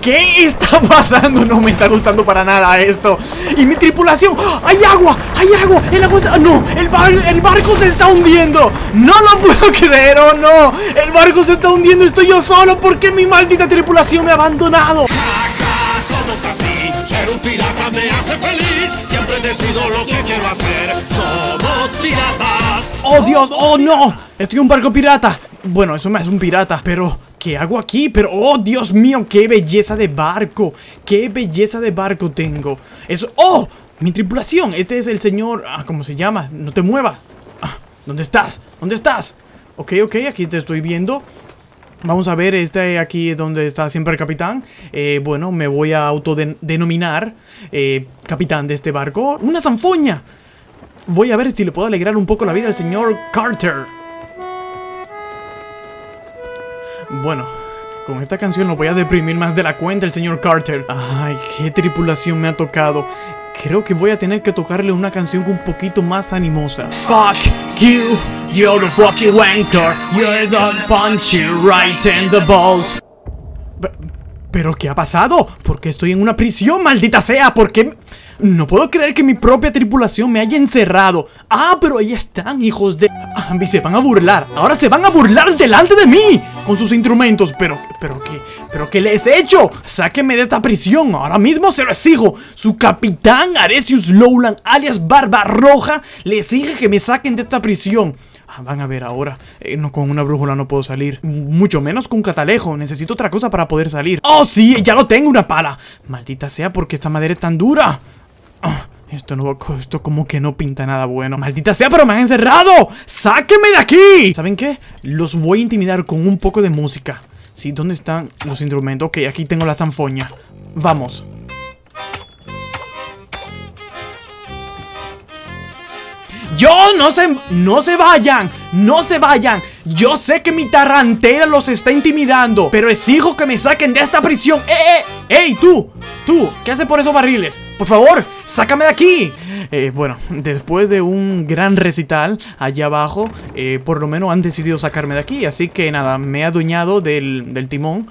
¿Qué está pasando? No me está gustando para nada esto. Y mi tripulación. ¡Hay agua! ¡Hay agua! El agua está... No, el barco se está hundiendo. No lo puedo creer, oh no. El barco se está hundiendo. Estoy yo solo porque mi maldita tripulación me ha abandonado. Somos así, ser un pirata me hace feliz. Siempre decido lo que quiero hacer. Somos piratas. ¡Oh Dios! ¡Oh no! Estoy en un barco pirata. Bueno, eso me hace un pirata, pero... ¿qué hago aquí? Pero, oh, Dios mío, qué belleza de barco. Qué belleza de barco tengo. Eso, oh, mi tripulación. Este es el señor, ¿cómo se llama? No te muevas. ¿Dónde estás? ¿Dónde estás? Ok, aquí te estoy viendo. Vamos a ver, aquí es donde está siempre el capitán. Bueno, me voy a autodenominar capitán de este barco. ¡Una zanfoña! Voy a ver si le puedo alegrar un poco la vida al señor Carter. Bueno, con esta canción lo voy a deprimir más de la cuenta el señor Carter. Ay, qué tripulación me ha tocado. Creo que voy a tener que tocarle una canción un poquito más animosa. Fuck you, you're the fucking wanker. You're the punch you right in the balls. ¿Pero qué ha pasado? ¿Por qué estoy en una prisión, maldita sea? ¿Por qué? No puedo creer que mi propia tripulación me haya encerrado. Ah, pero ahí están, hijos de... se van a burlar. Ahora se van a burlar delante de mí con sus instrumentos. ¿Pero qué les he hecho? Sáquenme de esta prisión. Ahora mismo se lo exijo. Su capitán, Aresius Lowland, alias Barba Roja, le exige que me saquen de esta prisión. Van a ver ahora. No, con una brújula no puedo salir. Mucho menos con un catalejo. Necesito otra cosa para poder salir. ¡Oh, sí! ¡Ya lo tengo! ¡Una pala! Maldita sea, porque esta madera es tan dura. Esto como que no pinta nada bueno. ¡Maldita sea, pero me han encerrado! ¡Sáquenme de aquí! ¿Saben qué? Los voy a intimidar con un poco de música. Sí, ¿dónde están los instrumentos? Ok, aquí tengo la zanfoña. Vamos. No se vayan. No se vayan. Yo sé que mi tarantela los está intimidando, pero exijo que me saquen de esta prisión. ¡Ey, tú! ¿Qué haces por esos barriles? Por favor, sácame de aquí. Bueno, después de un gran recital allá abajo, por lo menos han decidido sacarme de aquí. Así que nada, me he adueñado del timón.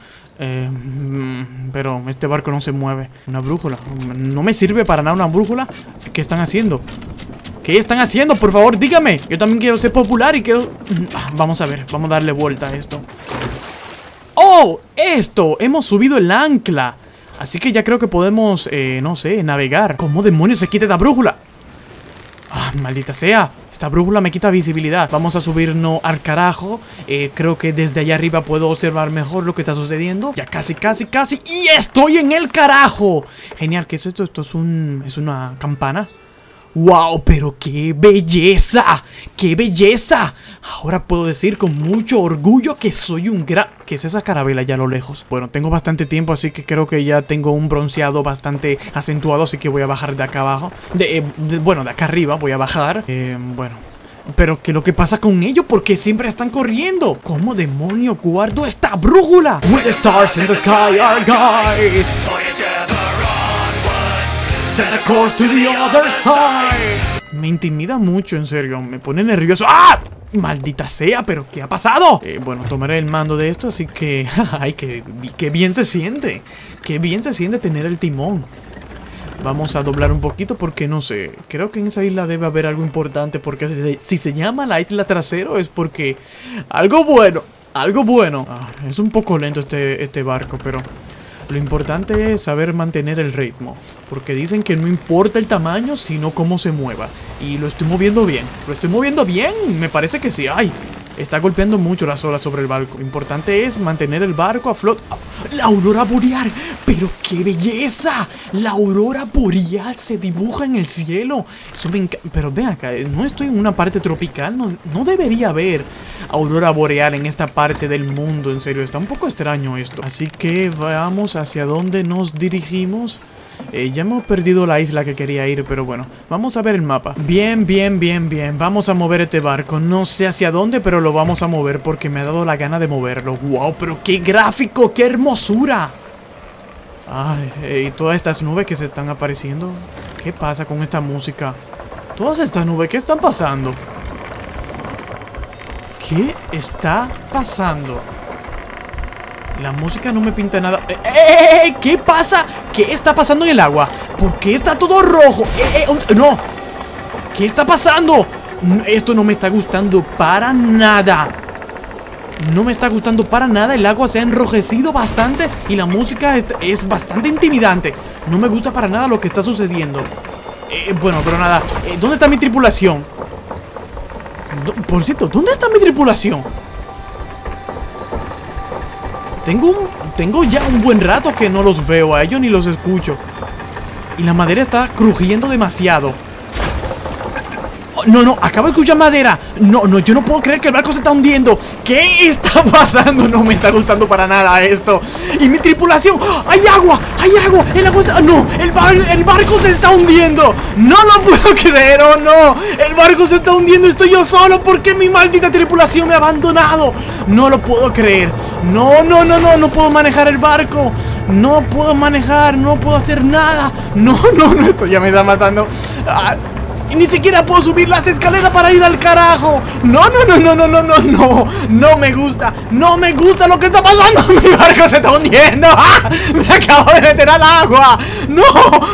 Pero este barco no se mueve. Una brújula. No me sirve para nada una brújula. ¿Qué están haciendo? ¿Qué están haciendo? Por favor, dígame. Yo también quiero ser popular y quiero... Vamos a ver, vamos a darle vuelta a esto. ¡Oh! Esto, hemos subido el ancla. Así que ya creo que podemos, no sé, navegar. ¿Cómo demonios se quita esta brújula? Maldita sea. Esta brújula me quita visibilidad. Vamos a subirnos al carajo. Creo que desde allá arriba puedo observar mejor lo que está sucediendo. Ya casi. ¡Y estoy en el carajo! Genial, ¿qué es esto? Esto es una campana. ¡Wow! ¡Pero qué belleza! ¡Qué belleza! Ahora puedo decir con mucho orgullo que soy un gran... ¿Qué es esa carabela allá a lo lejos? Bueno, tengo bastante tiempo, así que creo que ya tengo un bronceado bastante acentuado. Así que voy a bajar de acá abajo. Bueno, de acá arriba voy a bajar. Bueno... Pero ¿qué es lo que pasa con ellos? ¿Por qué siempre están corriendo? ¿Cómo demonio guardo esta brújula? With the stars in the sky, our guys. Set the course to the other side. Me intimida mucho, en serio. Me pone nervioso. ¡Ah! Maldita sea, pero ¿qué ha pasado? Bueno, tomaré el mando de esto, así que... ¡Ay, qué bien se siente! ¡Qué bien se siente tener el timón! Vamos a doblar un poquito porque no sé. Creo que en esa isla debe haber algo importante. Porque si se llama la isla Trasero es porque... Algo bueno. Algo bueno. Es un poco lento este barco, pero... Lo importante es saber mantener el ritmo. Porque dicen que no importa el tamaño, sino cómo se mueva. Y lo estoy moviendo bien. ¿Lo estoy moviendo bien? Me parece que sí. ¡Ay! Está golpeando mucho las olas sobre el barco. Lo importante es mantener el barco a flote. ¡La aurora boreal! ¡Pero qué belleza! La aurora boreal se dibuja en el cielo. Eso me encanta. Pero ven acá, no estoy en una parte tropical. No debería haber aurora boreal en esta parte del mundo. En serio, está un poco extraño esto. Así que veamos hacia dónde nos dirigimos. Ya hemos perdido la isla que quería ir, pero bueno, vamos a ver el mapa. Bien. Vamos a mover este barco. No sé hacia dónde, pero lo vamos a mover porque me ha dado la gana de moverlo. ¡Wow! ¡Pero qué gráfico! ¡Qué hermosura! Ay, y todas estas nubes que se están apareciendo. ¿Qué pasa con esta música? Todas estas nubes, ¿qué están pasando? ¿Qué está pasando? La música no me pinta nada. ¿Qué pasa? ¿Qué está pasando en el agua? ¿Por qué está todo rojo? No. ¿Qué está pasando? Esto no me está gustando para nada. No me está gustando para nada. El agua se ha enrojecido bastante y la música es bastante intimidante. No me gusta para nada lo que está sucediendo. Bueno, pero nada. ¿Dónde está mi tripulación? Por cierto, ¿dónde está mi tripulación? Tengo ya un buen rato que no los veo a ellos ni los escucho. Y la madera está crujiendo demasiado. No, acabo de escuchar madera. No, yo no puedo creer que el barco se está hundiendo. ¿Qué está pasando? No me está gustando para nada esto. Y mi tripulación. ¡Hay agua! El agua está... No, el barco se está hundiendo. No lo puedo creer, oh no. El barco se está hundiendo. Estoy yo solo porque mi maldita tripulación me ha abandonado. No lo puedo creer. No puedo manejar el barco. No puedo manejar, no puedo hacer nada. No, esto ya me está matando. Y ni siquiera puedo subir las escaleras para ir al carajo. No me gusta. No me gusta lo que está pasando. Mi barco se está hundiendo. ¡Ah! Me acabo de meter al agua. No.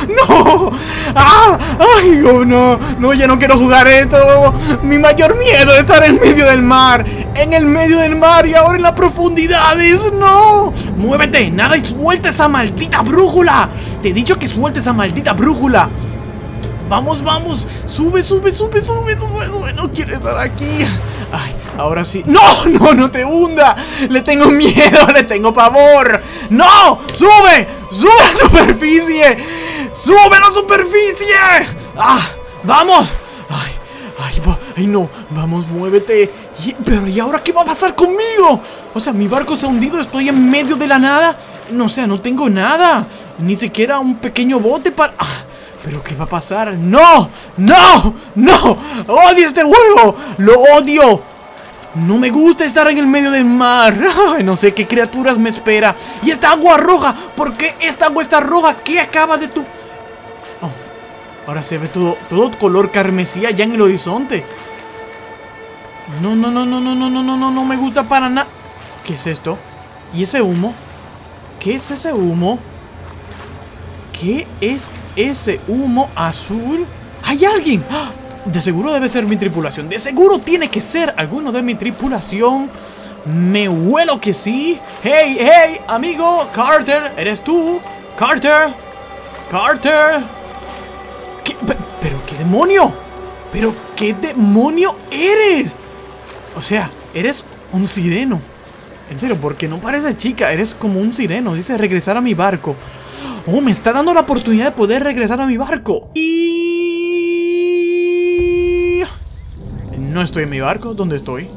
Ay, no, ya no quiero jugar esto. Mi mayor miedo es estar en medio del mar. En el medio del mar y ahora en las profundidades. No. Muévete, nada y suelta esa maldita brújula. Te he dicho que suelte esa maldita brújula. Vamos, sube, no quiero estar aquí. Ay, ahora sí. No te hunda. Le tengo miedo, le tengo pavor. No, sube a la superficie. Sube a la superficie. Vamos. Ay, no, vamos, muévete. Pero ¿y ahora qué va a pasar conmigo? O sea, mi barco se ha hundido, estoy en medio de la nada. No, o sea, no tengo nada. Ni siquiera un pequeño bote para... ¿Pero qué va a pasar? ¡No! ¡Odio este juego! ¡Lo odio! No me gusta estar en el medio del mar. Ay, no sé qué criaturas me espera. Y esta agua roja. ¿Por qué esta agua está roja? ¿Qué acaba de tu...? Ahora se ve todo color carmesí allá en el horizonte. No me gusta para nada. ¿Qué es esto? ¿Y ese humo? ¿Qué es ese humo? ¿Qué es ese humo azul? ¡Hay alguien! De seguro debe ser mi tripulación. De seguro tiene que ser alguno de mi tripulación. Me huelo que sí. Hey, amigo Carter, ¿eres tú? Carter. ¿Pero qué demonio? ¿Pero qué demonio eres? O sea, eres un sireno. En serio, porque no pareces chica. Eres como un sireno. Dice regresar a mi barco. Oh, me está dando la oportunidad de poder regresar a mi barco. Y... no estoy en mi barco. ¿Dónde estoy?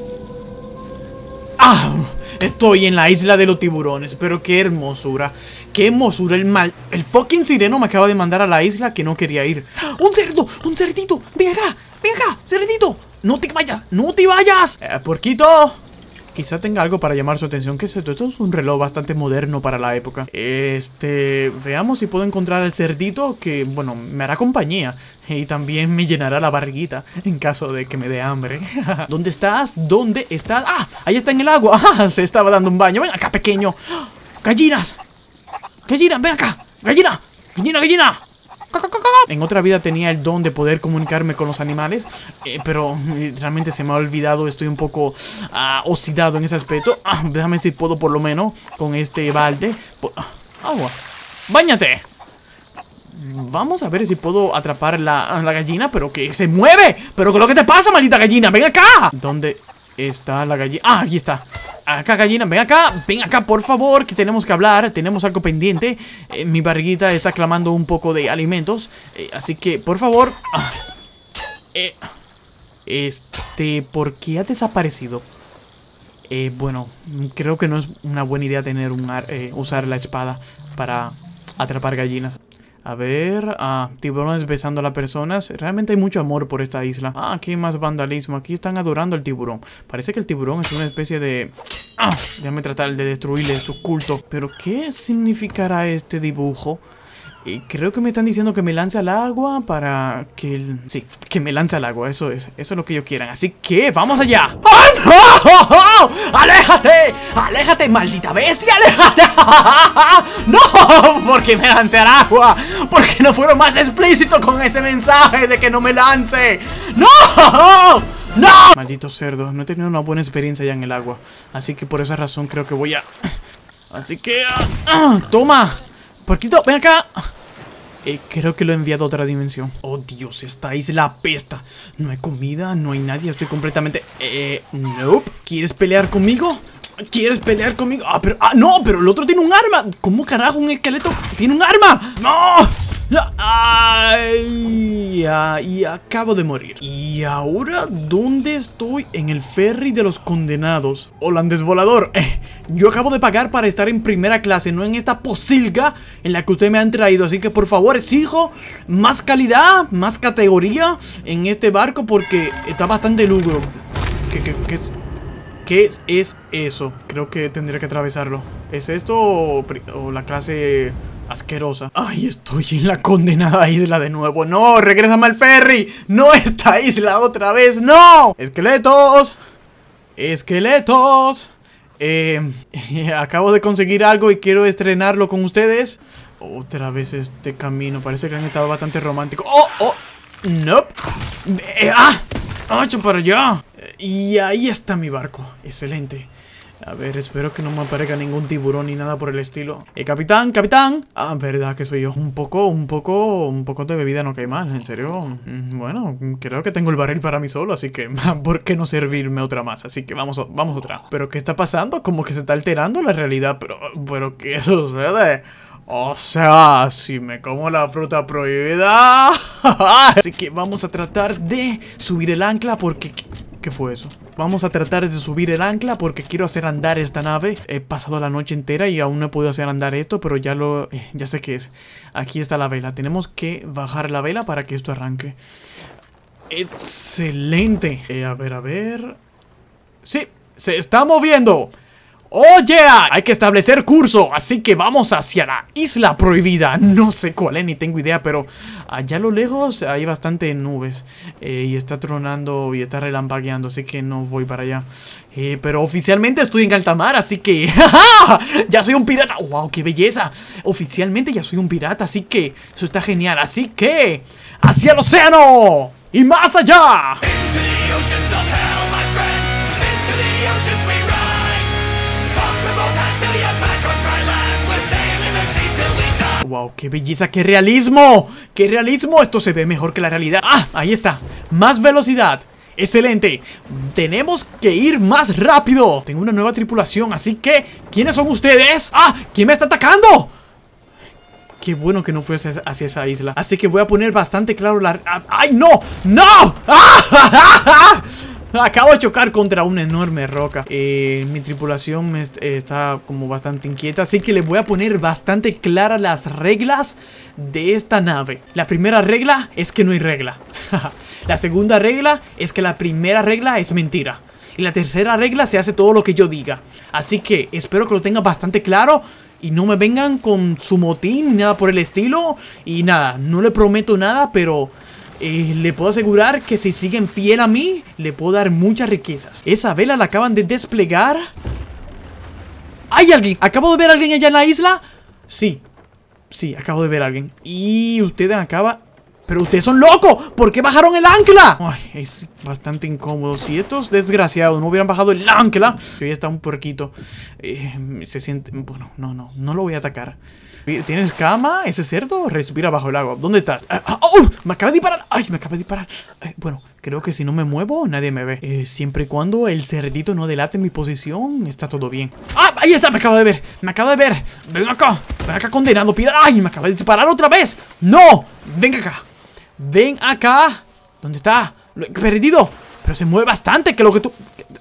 Estoy en la isla de los tiburones. Pero qué hermosura. Qué hermosura. El fucking sireno me acaba de mandar a la isla que no quería ir. ¡Un cerdo! ¡Un cerdito! ¡Ven acá! ¡Cerdito! ¡No te vayas! Porquito. Quizá tenga algo para llamar su atención. ¿Qué es esto? Esto es un reloj bastante moderno para la época. Veamos si puedo encontrar al cerdito que, bueno, me hará compañía. Y también me llenará la barriguita en caso de que me dé hambre. ¿Dónde estás? Ahí está en el agua. Se estaba dando un baño. Ven acá, pequeño. ¡Gallinas! ¡Ven acá! ¡Gallina! En otra vida tenía el don de poder comunicarme con los animales, pero realmente se me ha olvidado. Estoy un poco oxidado en ese aspecto. Déjame si puedo por lo menos con este balde. Agua. ¡Báñate! Vamos a ver si puedo atrapar la gallina, pero que se mueve. ¿Pero qué es lo que te pasa, maldita gallina? ¡Ven acá! ¿Dónde está la gallina? Aquí está. Acá, gallina, ven acá, por favor, que tenemos que hablar. Tenemos algo pendiente. Mi barriguita está clamando un poco de alimentos, así que, por favor. ¿Por qué ha desaparecido? Bueno, creo que no es una buena idea usar la espada para atrapar gallinas. A ver, tiburones besando a las personas. Realmente hay mucho amor por esta isla. Aquí hay más vandalismo. Aquí están adorando al tiburón. Parece que el tiburón es una especie de... déjame tratar de destruirle su culto. ¿Pero qué significará este dibujo? Y creo que me están diciendo que me lance al agua para que... Sí, que me lance al agua, eso es lo que ellos quieran. Así que, ¡vamos allá! ¡Oh, no! ¡Aléjate! ¡Aléjate, maldita bestia! ¡Aléjate! ¡No! ¿Por qué me lance al agua? ¿Por qué no fueron más explícitos con ese mensaje de que no me lance? ¡No! ¡No! Maldito cerdo, no he tenido una buena experiencia ya en el agua. Así que por esa razón creo que voy a... Así que... ¡Toma! Porquito, ven acá. Creo que lo he enviado a otra dimensión. Oh Dios, esta isla apesta. No hay comida, no hay nadie, estoy completamente... Nope. ¿Quieres pelear conmigo? ¿Quieres pelear conmigo? No, pero el otro tiene un arma. ¿Cómo carajo un esqueleto tiene un arma? ¡No! ¡Ay! Y acabo de morir. ¿Y ahora dónde estoy? En el ferry de los condenados. Holandés volador. Yo acabo de pagar para estar en primera clase, no en esta posilga en la que ustedes me han traído. Así que por favor exijo más calidad, más categoría en este barco porque está bastante lúgubre. ¿Qué es eso? Creo que tendría que atravesarlo. ¿Es esto o la clase asquerosa? Ay, estoy en la condenada isla de nuevo. ¡No! ¡Regrésame al ferry! ¡No esta isla otra vez! ¡No! ¡Esqueletos! ¡Esqueletos! Acabo de conseguir algo y quiero estrenarlo con ustedes. Otra vez este camino. Parece que han estado bastante romántico. ¡Oh! ¡Nope! ¡Ocho para allá! Y ahí está mi barco. Excelente. A ver, espero que no me aparezca ningún tiburón ni nada por el estilo. Capitán, capitán. Verdad que soy yo. Un poco de bebida no cae mal, en serio. Bueno, creo que tengo el barril para mí solo, así que ¿por qué no servirme otra más? Así que vamos otra. ¿Pero qué está pasando? Como que se está alterando la realidad. Pero ¿qué sucede? O sea, si me como la fruta prohibida. Así que vamos a tratar de subir el ancla porque... ¿Qué fue eso? Vamos a tratar de subir el ancla porque quiero hacer andar esta nave. He pasado la noche entera y aún no he podido hacer andar esto, pero ya ya sé qué es. Aquí está la vela. Tenemos que bajar la vela para que esto arranque. ¡Excelente! A ver... ¡Sí! ¡Se está moviendo! ¡Oh, yeah! Hay que establecer curso, así que vamos hacia la isla prohibida. No sé cuál es, ni tengo idea, pero allá a lo lejos hay bastante nubes. Y está tronando y está relampagueando, así que no voy para allá. Pero oficialmente estoy en alta mar, así que... ¡Ya soy un pirata! ¡Wow, qué belleza! Oficialmente ya soy un pirata, así que eso está genial. Así que... ¡hacia el océano! ¡Y más allá! Wow, qué belleza, qué realismo. ¡Qué realismo! Esto se ve mejor que la realidad. Ahí está. Más velocidad. Excelente. Tenemos que ir más rápido. Tengo una nueva tripulación, así que... ¿quiénes son ustedes? ¿Quién me está atacando? Qué bueno que no fue hacia esa isla. Así que voy a poner bastante claro la... ¡Ay, no! ¡No! Acabo de chocar contra una enorme roca. Mi tripulación está como bastante inquieta, así que le voy a poner bastante claras las reglas de esta nave. La primera regla es que no hay regla. La segunda regla es que la primera regla es mentira. Y la tercera regla se hace todo lo que yo diga. Así que espero que lo tengan bastante claro y no me vengan con su motín ni nada por el estilo. Y nada, no le prometo nada, pero... le puedo asegurar que si siguen fiel a mí, le puedo dar muchas riquezas. Esa vela la acaban de desplegar. ¿Hay alguien? ¿Acabo de ver a alguien allá en la isla? Sí, acabo de ver a alguien. Y ustedes acaban... ¡pero ustedes son locos! ¿Por qué bajaron el ancla? Ay, es bastante incómodo. Si estos desgraciados no hubieran bajado el ancla... Yo ya está un puerquito. Se siente... Bueno, no lo voy a atacar. ¿Tienes cama? ¿Ese cerdo? Respira bajo el agua. ¿Dónde estás? Me acaba de disparar. ¡Ay, me acaba de disparar! Bueno, creo que si no me muevo, nadie me ve. Siempre y cuando el cerdito no delate mi posición, está todo bien. ¡Ahí está! Me acaba de ver. Ven acá. Condenado, piedra. ¡Ay, me acaba de disparar otra vez! ¡No! Ven acá. ¿Dónde está? Lo he perdido. Pero se mueve bastante, que lo que tú...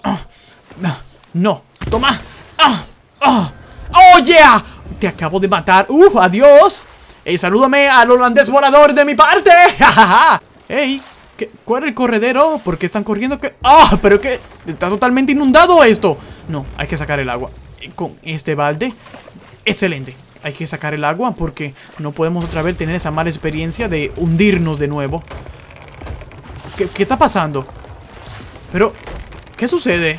No. Toma. ¡Oh, yeah! Te acabo de matar. ¡Adiós! Salúdame al holandés volador de mi parte. ¡Ey! ¿Cuál es el corredero? ¿Por qué están corriendo? Pero que está totalmente inundado esto. No, hay que sacar el agua con este balde. Excelente. hay que sacar el agua porque no podemos otra vez tener esa mala experiencia de hundirnos de nuevo. ¿Qué está pasando? Pero, ¿qué sucede?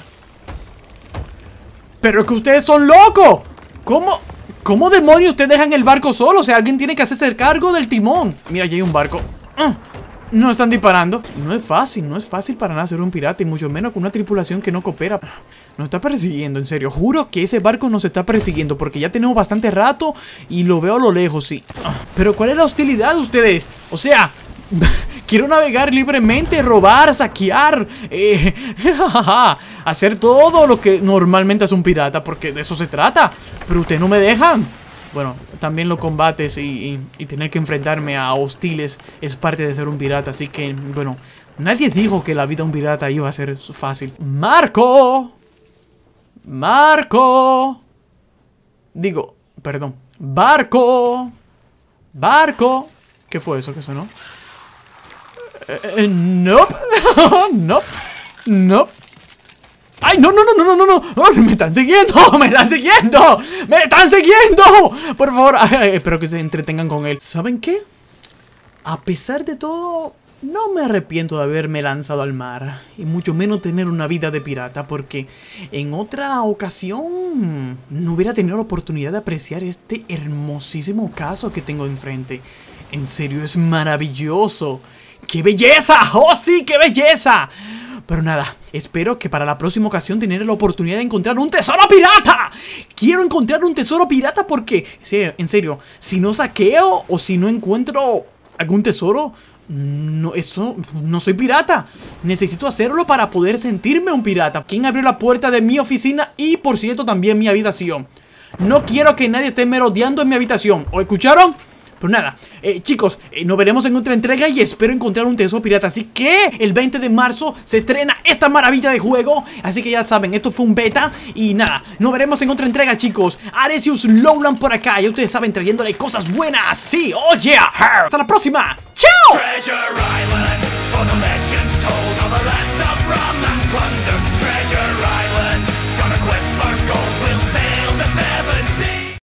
¡Pero es que ustedes son locos! ¿Cómo demonios ustedes dejan el barco solo? O sea, alguien tiene que hacerse cargo del timón. Mira, ya hay un barco. No están disparando. No es fácil para nada ser un pirata. Y mucho menos con una tripulación que no coopera. Nos está persiguiendo, en serio. Juro que ese barco nos está persiguiendo porque ya tenemos bastante rato y lo veo a lo lejos, sí. Pero ¿cuál es la hostilidad de ustedes? O sea... Quiero navegar libremente, robar, saquear, hacer todo lo que normalmente hace un pirata, porque de eso se trata. Pero ustedes no me dejan. Bueno, también los combates y tener que enfrentarme a hostiles es parte de ser un pirata. Así que, bueno, nadie dijo que la vida de un pirata iba a ser fácil. ¡Marco! ¡Marco! Digo, perdón. ¡Barco! ¡Barco! ¿Qué fue eso que sonó? Nope. Nope. Nope. ¡Ay, no! ¡Oh, me están siguiendo! ¡Me están siguiendo! ¡Me están siguiendo! Por favor, espero que se entretengan con él. ¿Saben qué? A pesar de todo, no me arrepiento de haberme lanzado al mar. Y mucho menos tener una vida de pirata. Porque en otra ocasión no hubiera tenido la oportunidad de apreciar este hermosísimo caso que tengo enfrente. En serio, es maravilloso. ¡Qué belleza! ¡Oh, sí, qué belleza! Pero nada, espero que para la próxima ocasión tener la oportunidad de encontrar un tesoro pirata. Quiero encontrar un tesoro pirata porque, sí, en serio, si no saqueo o si no encuentro algún tesoro, no soy pirata. Necesito hacerlo para poder sentirme un pirata. ¿Quién abrió la puerta de mi oficina? Y por cierto, también mi habitación. No quiero que nadie esté merodeando en mi habitación. ¿O escucharon? Pues nada, chicos, nos veremos en otra entrega y espero encontrar un tesoro pirata. Así que el 20 de marzo se estrena esta maravilla de juego. Así que ya saben, esto fue un beta. Y nada, nos veremos en otra entrega, chicos. Aresius Lowland por acá. Ya ustedes saben, trayéndole cosas buenas. Sí, oh yeah. Hasta la próxima. ¡Chao!